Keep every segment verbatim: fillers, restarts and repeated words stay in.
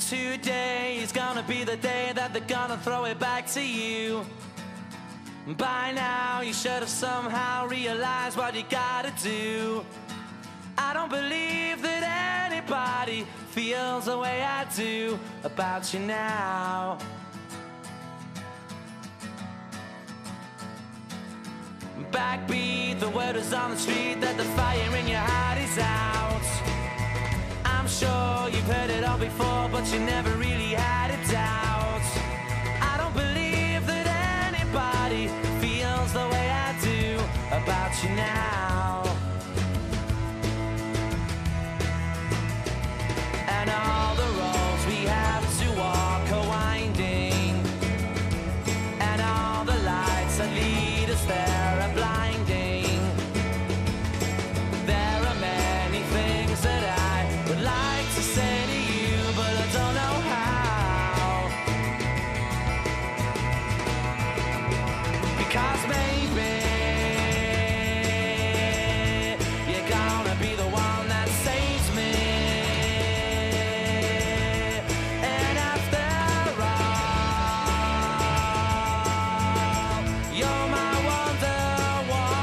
Today is gonna be the day that they're gonna throw it back to you. By now you should have somehow realized what you gotta do. I don't believe that anybody feels the way I do about you now. Backbeat, the word is on the street that the fire in your heart is out. I'm sure you've heard it all before, but you never really had a doubt. I don't believe that anybody feels the way I do about you now. And all the roads we have to walk are winding, and all the lights that lead us there are blinding. There are many things that I would like to say to you, but I don't know how. Because maybe you're gonna be the one that saves me. And after all, you're my wonderwall.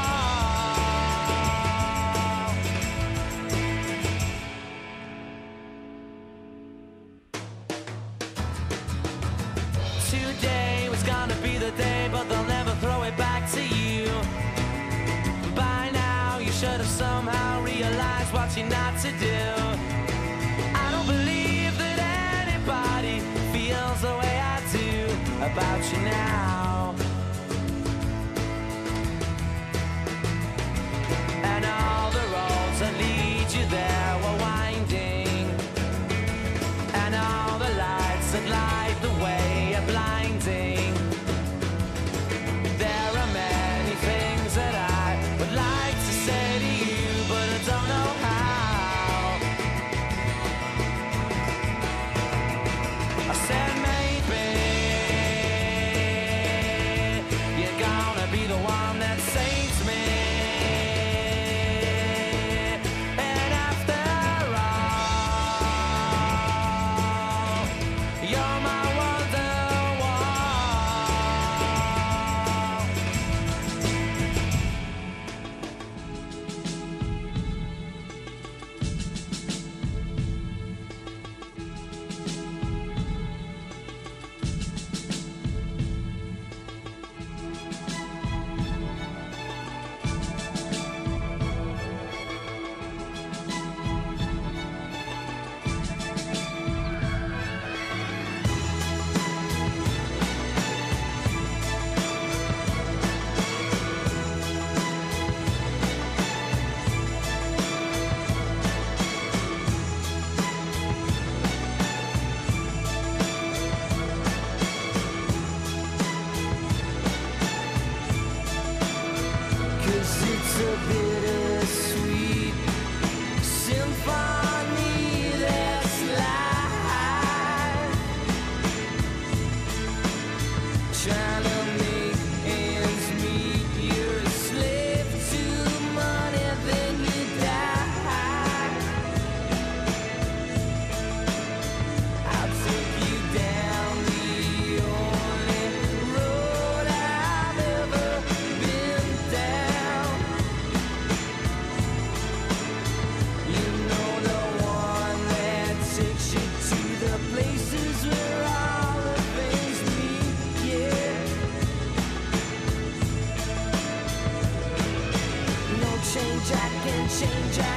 Today was gonna be the day, but they'll never throw it back to you. By now you should have somehow realized what you're not to do. I don't believe that anybody feels the way I do about you now. And all the roads that lead you there were winding, and all the lights that light the way are blinding. There are many things that I would like to say to you, but I don't know how. I said maybe you're gonna be the one that saves me. And after all, you're my wonderwall. Cause it's a bittersweet symphony that's life, trying to make ends meet. You're a slave to money, then you die. I'll take you down the only road I've ever been down. You know, the one that takes you to the places where all the things meet, yeah. No change I can change, I